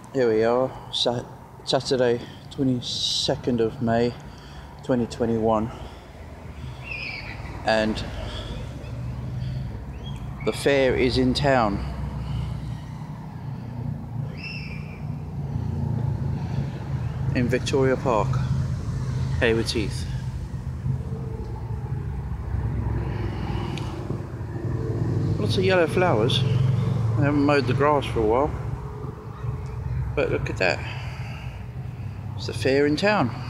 Here we are, Saturday 22nd of May 2021, and the fair is in town. In Victoria Park, Haywards Heath. Lots of yellow flowers. I haven't mowed the grass for a while. But look at that. It's the fair in town.